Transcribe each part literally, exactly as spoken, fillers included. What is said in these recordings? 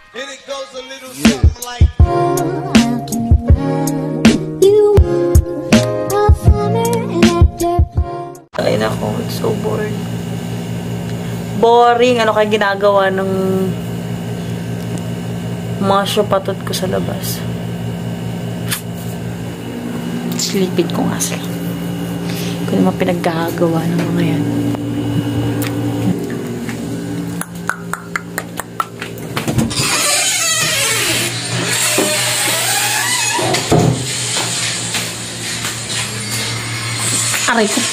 And it goes a little something like ay nako, it's so boring. Boring. Ano kaya ginagawa ng masyo patot ko sa labas? Sleeping ko nga sila. Kung naman pinaggagawa ng mga yan. Aray ko.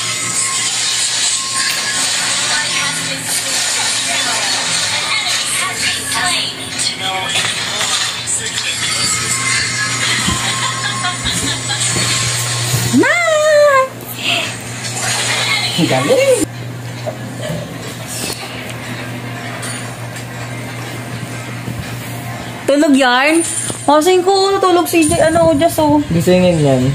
Galing! Tulog yarn? Kasing ko, tulog si J, ano, just so. Gisingin yan.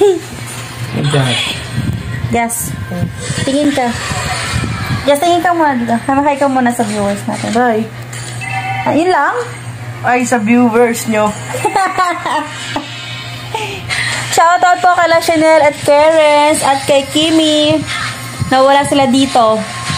Yes. Tingin ka. Just tingin ka muna dito. Hamakay ka muna sa viewers natin. Bye! Ayun lang? Ay, sa viewers nyo. Shoutout po kay La Chanel at Karens at kay Kimi. Nawala sila dito.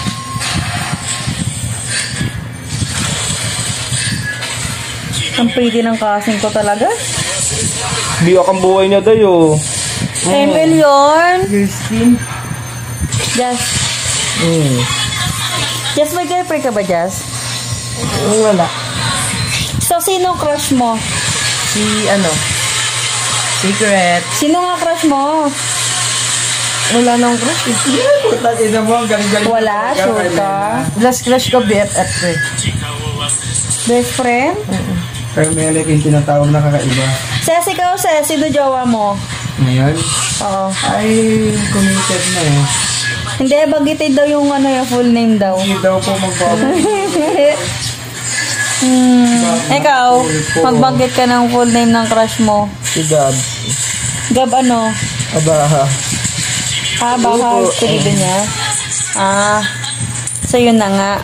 Ang pretty ng casing ko talaga. Biyak ang buhay niya dayo. M L yun. Christine. Jazz. Mm. Jazz, may girlfriend ka ba, Jazz? Wala. So, sino crush mo? Si, ano? Secret. Sino nga crush mo? Wala nang crush eh. Wala? Sure ka? Last crush ko, B F F eh. Best friend? Uh-uh. Pero may alek yung tinatawag na kakaiba. Ses, ikaw, Ses, sino jowa mo? Ngayon? Oo. Ay, committed na eh. Hindi, bagitin daw yung ano yung full name daw. Hindi daw po magbago. hmm. Ikaw, magbagit ka ng full name ng crush mo. Si Gab. Gab ano? Abaha. Ah, baka pilido niya. Ah, so yun na nga.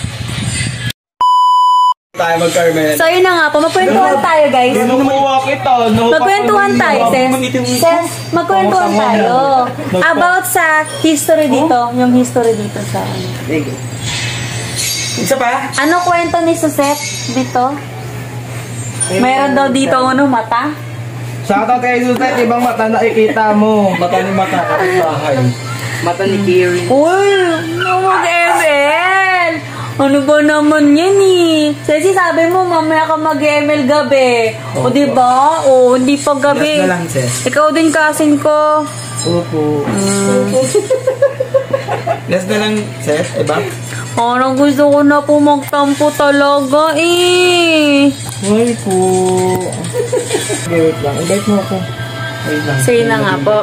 Tayo mag-Carmen. So yun na nga po, magkwentuhan tayo guys. Kinukuha kita. No, magkwentuhan tayo, Ses. Ses, magkwentuhan tayo. About sa history dito, yung history dito sa ano. Thank you. Isa pa? Ano kwento ni Suset dito? Meron daw dito ano, mata? Shoutout kay Suset, ibang mata nakikita mo. Mata ni mata, kapit-bahay. Mata ni Kiri. Uy, mag-M L! Ano ba naman yan eh? Sesi, sabi mo, mamaya ka mag-M L gabi. O, diba? O, hindi pa gabi. Last na lang, Ses. Ikaw din kasing ko. Opo. Mm. Last na lang, Ses. Iba? Parang gusto ko na po magtampo talaga eh. Uy po. Wait lang. Invite mo ako. Wait lang. Sige na nga po.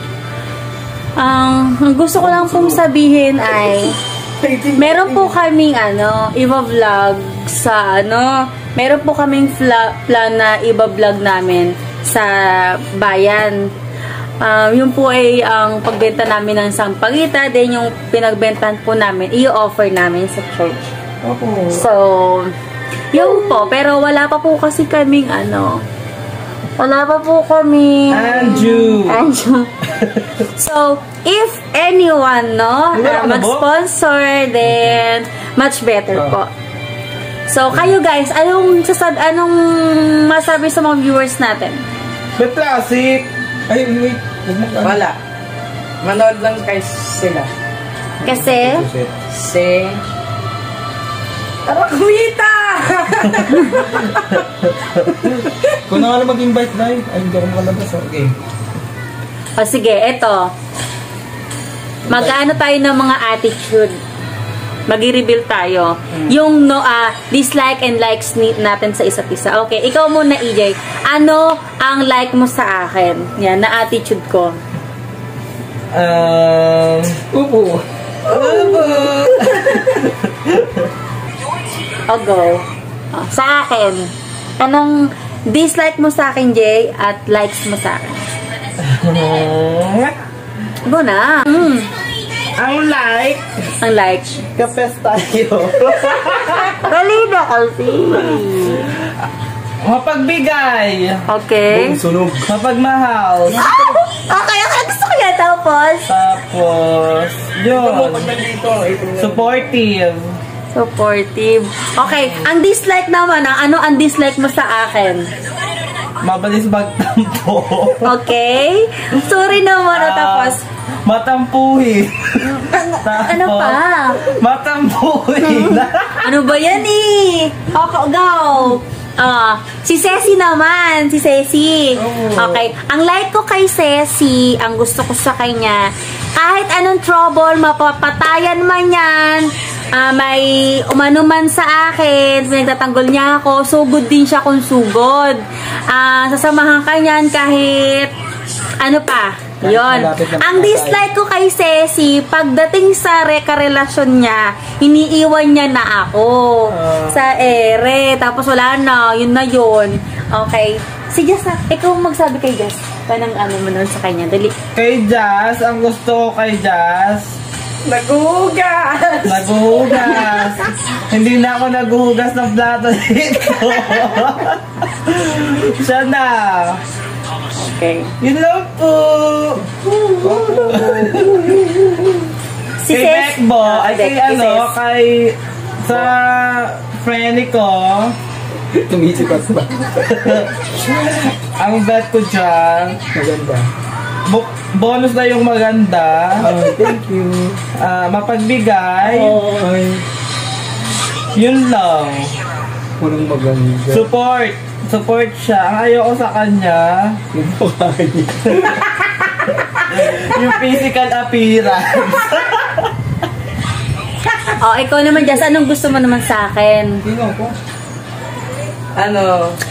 Ang um, gusto ko lang pong sabihin ay meron po kaming ano, iba-vlog sa ano, meron po kaming plan na iba-vlog namin sa bayan. Um, yun po ay ang pagbenta namin ng sampagita, then yung pinagbentan po namin, i-offer namin sa church. Opo. So, yun po. Pero wala pa po kasi kaming ano, wala pa po kaming Anju. Anju. So, if anyone, no, uh, mag-sponsor, then much better oh. po. So, kayo guys, anong sasab anong masabi sa mga viewers natin? But classic. Ay, wait. Wala. Manood lang kay sila. Kasi? Si... Tara, kumita! Kung na nga lang mag-invite live, ay hindi ako makalabas. Okay. O sige, eto. Mag-ano tayo ng mga attitude. Mag-i-reveal tayo. Hmm. Yung no, uh, dislike and likes natin sa isa't isa. Okay, ikaw muna, E J. Ano ang like mo sa akin? Yan, na attitude ko. Um, upo. Upo. O go. Oh, sa akin. Anong dislike mo sa akin, Jay, at likes mo sa akin? Go na. Mm. Ang like, Ang like. kapes tayo. Dali na kasi. Mapagbigay. Okay. Sunog. Mapagmahal. Okay, okay. Gusto ko yan. Tapos, Tapos, yun. Supportive. supportive. Okay. Ang dislike naman, ang ano ang dislike mo sa akin? Mabalis magtampo. Okay? Sorry naman. O, tapos, Matampuhin. ano pa? Matampuhin. Ano ba yan eh? Okay, go! Ah, si Ceci naman, si Ceci. Okay, ang like ko kay Ceci, ang gusto ko sa kanya, kahit anong trouble, mapapatayan man yan, ah, may umano man sa akin, pinagtatanggol niya ako, sugod din siya kung sugod. Ah, sasamahan ka niyan kahit ano pa. Yon. Ang dislike ko kay Ceci, pagdating sa reka-relasyon niya, iniiwan niya na ako Uh, sa ere. Tapos wala na, yun na yun. Okay. Si Jess, ha? Ikaw magsabi kay Jess. Panang ano mo nun sa kanya. Dali. Kay Jazz, ang gusto ko kay Jazz, Naghugas! naghuhugas. Hindi na ako naghuhugas ng plato dito. Siya na. Okay. Yun lang po. Si Kay Ceci. Bekbo, Ah, ay kay Bek- si ano, Ceci. kay sa friend ko, Tumisipas ba? ang bet ko dyan, Maganda. bu- bonus na yung maganda, Oh, thank you. ah, mapagbigay, Ay, yun lang. walang maganda. Support. Support siya. Ang ayoko sa kanya, Yung mukha niya. yung physical appearance. Oh, ikaw naman, Jess. Anong gusto mo naman sa akin? Sino ko? Ano?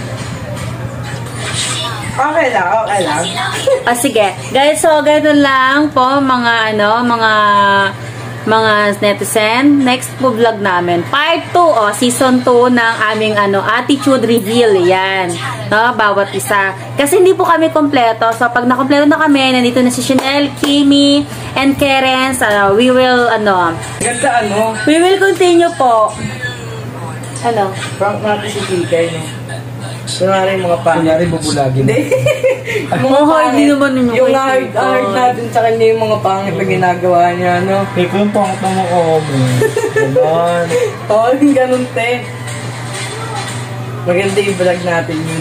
Okay lang, okay lang. Ah, sige. Guys, so, ganito lang po, mga, ano, mga, mga netizen. Next po vlog namin. Part two, oh, season two ng aming, ano, attitude reveal. Yan. No, bawat isa. Kasi hindi po kami kompleto. So, pag nakompleto na kami, nandito na si Chanel, Kimi, and Karen. So, we will, ano, Ganda ano? we will continue po. Ano? Prank natin si Kikay, no? Kunwari yung mga pangit. Kunyari bubulagin. Mga hard din naman yung Yung hard, hard natin sa kanya yung mga pangit na ginagawa niya, no? Ikaw yung pangit na mukha mo. Ganon. Oo, yung ganun, te. Maganda yung vlog natin yun.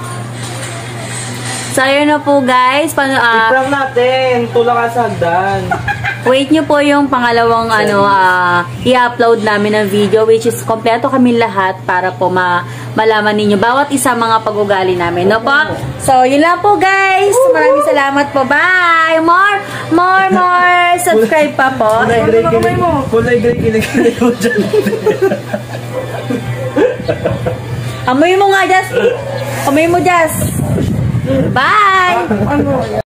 So, ayun na po, guys. Paano, ah, I-prank natin. Tulak ka sa hagdan. wait nyo po yung pangalawang ano ah, i-upload namin ng video, which is kompleto kami lahat para po ma malaman ninyo bawat isa mga pag-ugali namin, no po? So, yun lang po, guys. Maraming salamat po. Bye! More, more, more subscribe pa po. Kulay gray kilig mo. Kulay gray kilig mo dyan. Amoy mo nga, Jess. Amoy mo, Jess. Bye!